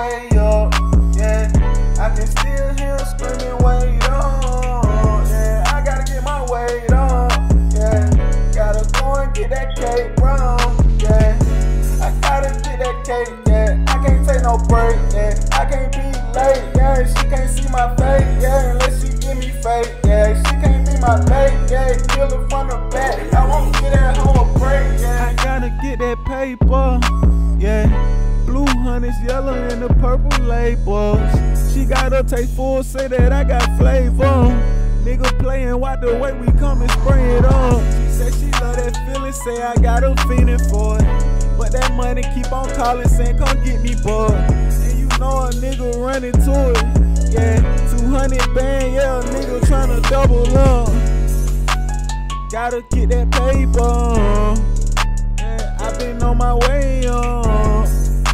way up, yeah. I can still hear her screaming, wait on, yeah. I gotta get my weight on, yeah. Gotta go and get that cake brown, yeah. I gotta get that cake, yeah. I can't take no break, yeah. I can't be late, yeah. She can't see my face, yeah. Unless she give me fake, yeah. She can't be my babe, yeah. Kill her from the back. I won't get that hoe a break, yeah. I gotta get that paper, yeah. Blue honey's yellow and the purple labels. She got her taste full, say that I got flavor. Nigga playing, watch the way we come and spray it up. She said she love that feeling, say I got a feeling for it. But that money keep on calling, saying come get me, boy. And you know a nigga running to it, yeah. 200 band, yeah, a nigga tryna double up. Gotta get that paper, yeah. I been on my way up.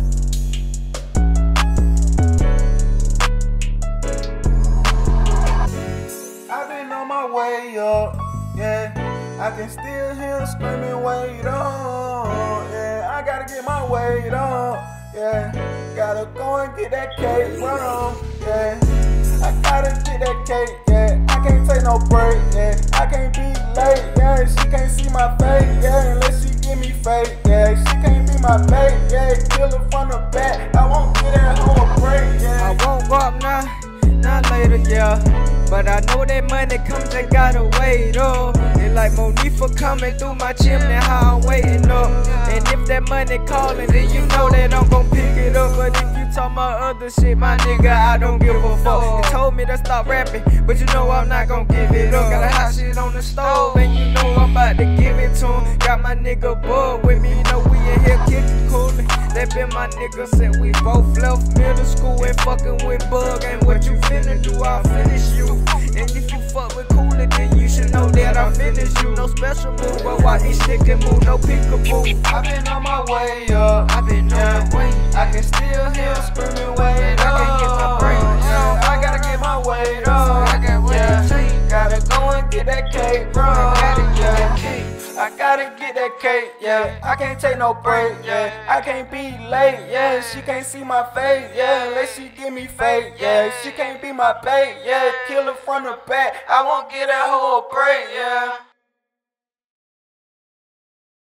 Way up, yeah. I can still hear her screaming, wait on, yeah. I gotta get my weight on, yeah. Gotta go and get that cake brown, yeah. I gotta get that cake, yeah. I can't take no break, yeah. I can't be late, yeah. She can't see my face, yeah. Unless she give me fake, yeah. She can't be my babe, yeah. Kill her from the back. I won't get that hoe a break, yeah. I won't go up now, not later, yeah. But I know that money comes and gotta wait up. They like Monifa coming through my chimney, how I'm waiting up. And if that money calling, then you know that I'm gon' pick it up. But if you talk about other shit, my nigga, I don't give a fuck. They told me to stop rapping, but you know I'm not gon' give it up. Got a hot shit on the stove, and you know I'm about to give it to him. Got my nigga Bud with me, you know we in here kicking coolin'. That been my nigga since we both left middle school. And fucking with Bug ain't what you finna do, I'll finish you. And if you fuck with Cooler, then you should know that I finished you. No special move, but why these niggas move, no peekaboo. I been on my way up, I been on my way. I can still hear her screaming, wait I can't get my brain. yeah. I gotta get my weight on, I got what yeah. it takes. Gotta go and get that cake brown, I gotta get that yeah. cake. I gotta get that cake, yeah. I can't take no break, yeah. I can't be late, yeah. She can't see my face, yeah. Unless she give me fake, yeah. She can't be my babe, yeah. Kill her from the back. I won't get that hoe a break, yeah.